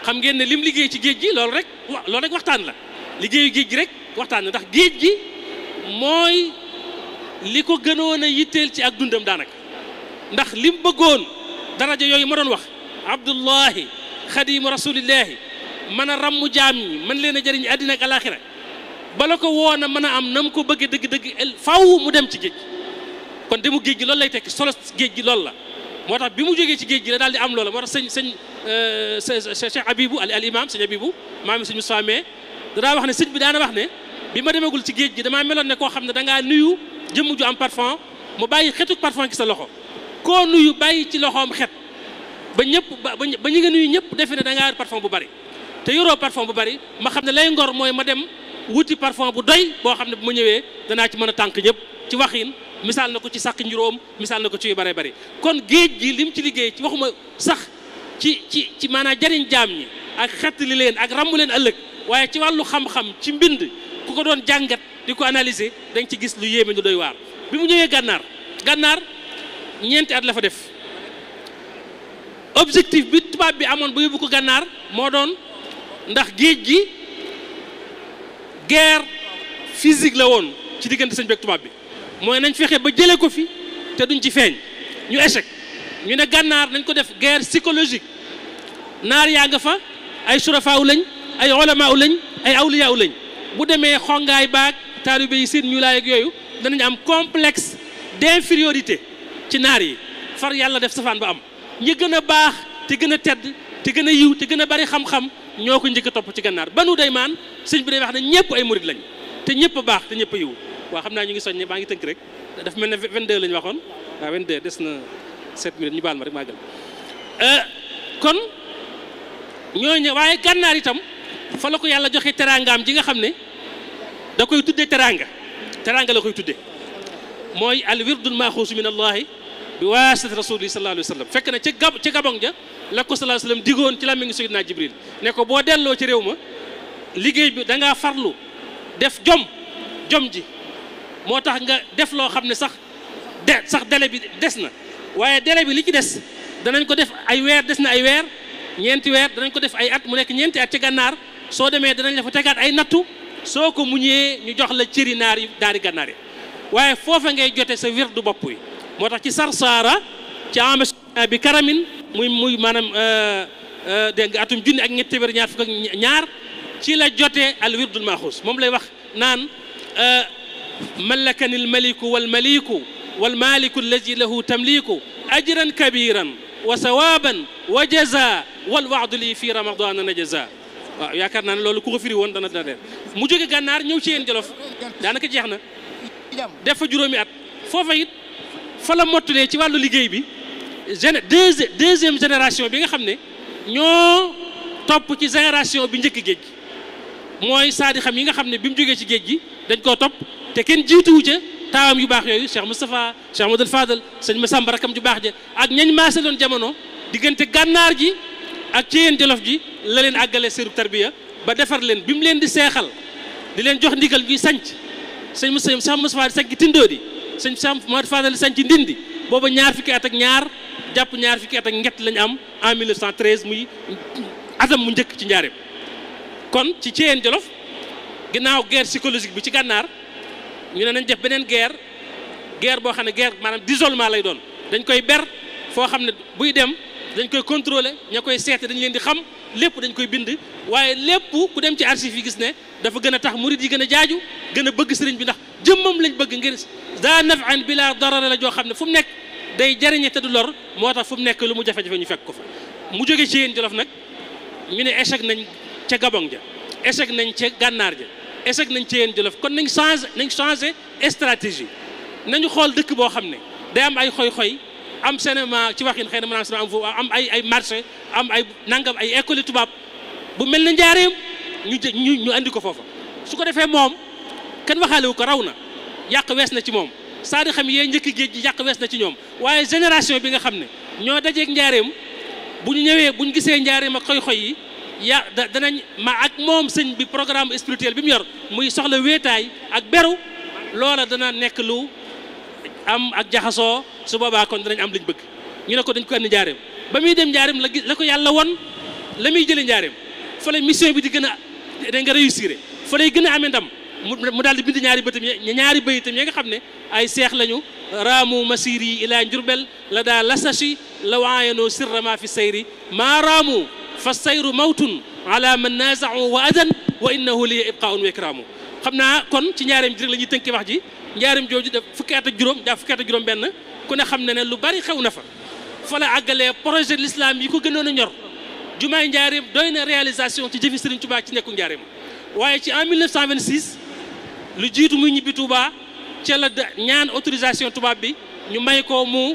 xam ngeen ne lim liggéey ci géej gi loolu rek wa loolu rek waxtaan la liggéeyu géej gi rek waxtaan la ndax géej gi mooy li ko gënoon a yitteel ci ak dundam daanaka ndax lim bëggoon daraja yooyu ma doon wax abdullahi xadimu rasulillahi mën a ràmmu jaam ñi mën leen a jëriñ àddina ak alaxira bala ko woon a mën a am na mu ko bëggee dëgg-dëgg faw mu dem ci géej kon demu géej gi loolu lay tekki solo géej gi loolu la moo tax bi mu jógee ci géej gi la daal di am loola moo tax sëñ sëñ Cheikh Abibou al imam sëñ Abibou maami sëñ Moustapha mais danaa wax ne sëñ bi daana wax ne bi ma demagul ci géej gi damaa meloon ne koo xam ne dangaa nuyu jëmm ju am parfum mu bàyyi xetuk parfum ci sa loxo koo nuyu bàyyi ci loxoom xet ba ñëpp ba ba ñu nga nuyu ñëpp defe ne da ngaa parfum bu bari te yoroo parfum bu bari ma xam ne lay ngor mooy ma dem wuti parfum bu doy boo xam ne bu ma ñëwee danaa ci mën a tànk ñëpp ci waxin misaal na ko ci sàq njuróom misaal na ko ci yu bare bari kon géej gi lim ci liggéey ci waxuma sax ci ci ci maanaam jariñ jaam ñi ak xett li leen ak ràmmu leen ëllëg waaye ci wàllu xam-xam ci mbind ku ko doon jàngat di ko analyser da nga ci gis lu yéeme lu doy waar bi mu ñëwee gànnaar gànnaar ñeenti at la fa def objectif bi tubaab bi amoon ba yóbbu ko gànnaar moo doon ndax géej gi guerre physique la woon ci diggante sëñ beeg tubaab bi mooy nañ fexe ba jëlee ko fi te duñ ci feeñ ñu échec ñu ne gànnaar nañ ko def guerre psychologique naar yaa nga fa ay surafaaw lañ ay olamaa lañ ay awliyaa lañ bu demee xongaay baag taalibe yi seen ñu laay ak yooyu danañ am complexe d'infériorité ci naar yi far yàlla def safaan ba am ñi gën a baax te gën a tedd te gën a yiw te gën a bari xam-xam ñoo ko njëkk a topp ci gànnaar banu daymaan sëñ bi day wax ne ñëpp ay murid lañ te ñëpp a baax te ñëpp a yiw waaw xam naa ñu ngi soññe maa ngi tënk rek daf mel ne vingt-deux lañ waxoon waaw vingt-deux des na sept minutes ñu baal ma rek maa gën kon ñooñu waaye gànnaar itam fa la ko yàlla joxe teraangaam ji nga xam ne da koy tuddee teraanga teraanga la koy tuddee mooy al wirdul maaxuusu min allahi bi waasitati rasulihi sallallahu alayhi wa sallam fekk na ca gab ca gabon ja la ko sallallahu alayhi wa sallam digoon ci la mi ngi sayyidina jibril ne ko boo delloo ci réew ma liggéey bi da ngaa farlu def jom jom ji moo tax nga def loo xam ne sax de sax délai bi des na waaye délai bi li ci des danañ ko def ay weer des na ay weer ñeenti weer danañ ko def ay at mu nekk ñeenti at ci gànnaar soo demee danañ la fa tegaat ay nattu soo ko muñee ñu jox la cëri naar yi daari gànnaar yi waaye foofa ngay jote sa wirdu bopp yi moo tax ci sarsaara ci am bi karamin muy muy maanaam dégg nga atum junni ak ñetti téeméer ñaar fukk ak ñaar ci la jotee al wirdul maaxuus moom lay wax naan malakani al maliku wal maliku wal maliku allazi lahu tamliku ajran kabiran wa sawaban wa jaza wal waadu li fi ramadana na jaza waaw yaakaar naa ne loolu ku ko firi woon dana dana leer mu jóge gànnaar ñëw ci yéen jolof daanaka jeex na def fa juróomi at foofa it fa la mottulee ci wàllu liggéey bi gén deuxième génération bi nga xam ne ñoo topp ci génération bi njëkk géej gi mooy saadi xam yi nga xam ne bi mu jógee ci géej gi dañ koo topp te kenn jiituwu ca taawam yu baax yooyu Cheikh Moustapha Cheikh Amadou Fadal sëñ Massamba rakam ju baax ja ak ñañ maase loon jamono diggante gànnaar ji ak ci yéen jolof ji la leen àggale seeru tarbiya ba defar leen bi mu leen di seexal di leen jox ndigal gi sanc sëñ Moussa Cheikh Moustapha di sanc Tindoodi sëñ Cheikh Amadou Fadal di sanc Ndindi booba ñaar fukki at ak ñaar jàpp ñaar fukki at ak ñett lañu am en mille neuf cent treize muy atam mu njëkk ci njaareem kon ci ci yéen jolof ginnaaw guerre psychologique bi ci gànnaar ñu ne nañ def beneen guerre guerre boo xam ne guerre maanaam d'isolement lay doon dañ koy ber foo xam ne buy dem dañ koy contrôler ña koy seete dañ leen di xam lépp dañ koy bind waaye lépp ku dem ci archive yi gis ne dafa gën a tax murid yi gën a jaaju gën a bëgg sëriñ bi ndax jëmmam lañ bëgg ngir daa nafan bila darara la joo xam ne fu mu nekk day jariñe te du lor moo tax fu mu nekk lu mu jafe-jafe ñu fekk ko fa mu jóge ci yéen jolof nag ñu ne échec nañ ca gabon ja échec nañ ca gànnaar ja échec nañ ci yéen jolof kon nañ changé nañ changé stratégie nañu xool dëkk boo xam ne day am ay xoy-xoy am cinéma ci waxin xëy na maanaam am foofu am ay ay marché am ay nangam ay école tubaab bu mel na njaareem ñu ñu ñu andi ko foofa su ko defee moom kenn waxaale wu ko raw na yàq wees na ci moom saadi xam yee njëkk géej gi yàq wees na ci ñoom waaye génération bi nga xam ne ñoo dajeeg njaareem bu ñu ñëwee bu ñu gisee njaareem ak xoy-xoy yi ya danañ ma ak moom sëñ bi programme spirituel bi mu yor muy soxla wéetaay ak beru loola dana nekk lu am ak jaxasoo su boobaa kon danañ am liñ bëgg ñu ne ko dañ ko andi njaareem ba muy dem njaareem la la ko yàlla won la muy jëlee njaareem fa lay mission bi di gën a da nga réussir fa lay gën a amee ndam mu daal di bind ñaari bëtam ñaari bayitam ya nga xam ne ay seex lañu raamu masiri ila njurbel la daa lasashi la waayanoo sirra ma fi sayri maa raamu fa sayru mawtun ala man naazau wa adan wa innahu li ibqaun wa ikraamu xam naa kon ci njaareem ji rek la ñuy tënki wax ji njaareem jooju def fukki at ak juróom daa fukki at ak juróom benn ku ne xam ne ne lu bari xew na fa fa la àggalee projet de l'islam yi ko gënoon a ñor jumaay njaareem doy na réalisation ci jëfi Serigne Touba ci nekku njaareem waaye ci en mille neuf cent vingt-six lu jiitu muy ñibbi Touba ca la ñaan autorisation tubaab bi ñu may ko mu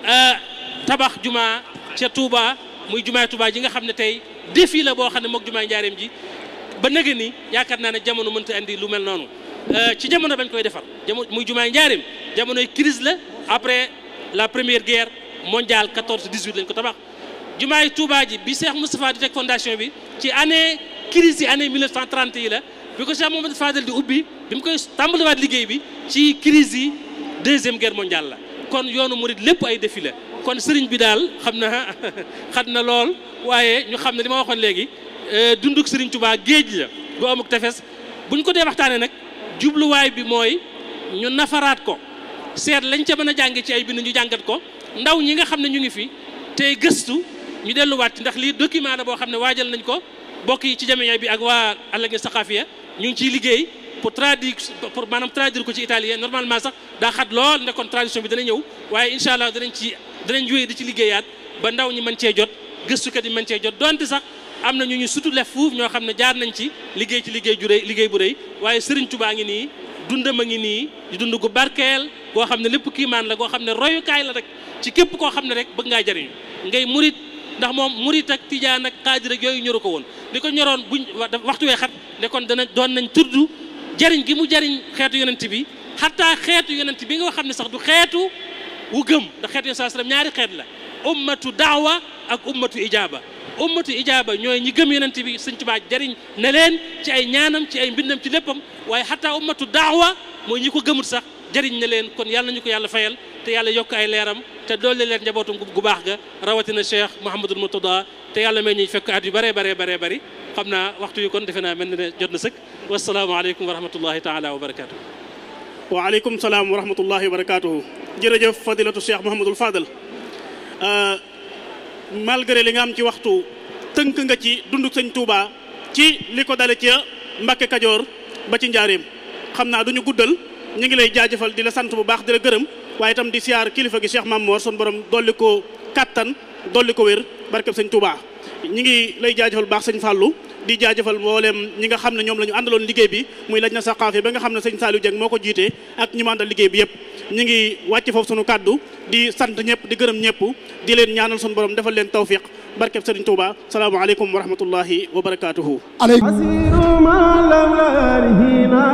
tabax juma ca Touba muy jumaay Touba ji nga xam ne tey défi la boo xam ne mook jumaay njaareem ji ba nëgë ni yaakaar naa ne jamono mënta andi lu mel noonu ci jamono bañ koy defar jamono muy jumaay njaareem jamonoy crise la après la première guerre mondiale quatorze dix-huit lañ ko tabax jumaay Touba ji bi Cheikh Moustapha di teg fondation bi ci année crise yi année mille neuf cent trente yi la bi ko Cheikh Mouhamadou Fadel di ubbi bi mu koy tàmbaliwaat liggéey bi ci crise yi deuxième guerre mondiale la kon yoonu murid lépp ay défi la kon sëriñ bi daal xam na xat na lool waaye ñu xam ne li ma waxoon léegi dunduk sëriñ Touba géej la du amuk tefes buñ ko dee waxtaanee nag jubluwaay bi mooy ñu nafaraat ko seet lañ ca mën a jànge ci ay bind ñu jàngat ko ndaw ñi nga xam ne ñu ngi fi tey gëstu ñu delluwaat ci ndax lii document la boo xam ne waajal nañ ko bokk yi ci jamiya bi ak waa Allaghi Saqafiya ñu ngi ciy liggéey pour traduire pour maanaam traduire ko ci italien normalement sax daa xat lool nekkoon traduction bi dana ñëw waaye incha allah danañ ci danañ wéy di ci liggéeyaat ba ndaw ñi mën cee jot gëstukat yi mën cee jot donte sax am na ñu ñu surtout lef fuuf ñoo xam ne jaar nañ ci liggéey ci liggéey ju rëy liggéey bu rëy waaye Serigne Touba ngi nii dundam a ngi nii di dund gu barkeel goo xam ne lépp kiimaan la goo xam ne royukaay la rek ci képp koo xam ne rek bëgg ngaa jariñu ngay murit ndax moom murit ak tijaan ak xaadir ak yooyu ñoru ko woon li ko ñoroon buñ waxtu wee xat ne kon dana doon nañ tudd jariñ gi mu jariñ xeetu yonent bi xataa xeetu yonent bi nga xam ne sax du xeetu wu gëm ndax xeetu yonent sallam ñaari xeet la ummatu daawa ak ummatu ijaaba ummatu ijaaba ñooy ñi gëm yonent bi Sëñ Tuubaa jariñ ne leen ci ay ñaanam ci ay mbindam ci léppam waaye xataa ummatu daawa mooy ñi ko gëmut sax jariñ na leen kon yàlla nañu ko yàlla fayal te yàlla yokk ay leeram te doole leen njabootum gu baax ga rawatina Cheikh Mouhamadul Murtada te yàlla may ñuy fekk at yu bare bare bare bari xam naa waxtu yi kon defe naa mel ne jot na sëkk wasalaamaaleykum wa rahmatullahi taala wa barakaatu. waaleykum salaam wa rahmatullahi wa barakaatuhu. jërëjëf fadilatu Cheikh Mouhamadul Fadal malgré li nga am ci waxtu tënk nga ci dunduk Sëñ Touba ci li ko dale ca Mbàkke Kajoor ba ci njaareem xam naa duñu guddal ñu ngi lay jaajëfal di la sant bu baax di la gërëm waaye itam di siyaar kilifa gi Cheikh Mamour son borom dolli ko kattan dolli ko wér barkeb Sëñ Touba ñi ngi lay jaajëfal bu baax Sëñ Fallou di jaajëfal mboolem ñi nga xam ne ñoom la ñu àndaloon liggéey bi muy laj na saqaafi ba nga xam ne Sëñ Saliou Dieng moo ko jiite ak ñi mu àndal liggéey bi yëpp ñu ngi wàcc foofu sunu kàddu di sant ñëpp di gërëm ñëpp di leen ñaanal sunu borom defal leen tawfiq barkeb Sëriñ Touba salaamu aleykum wa rahmatullahi wa barakaatuhu.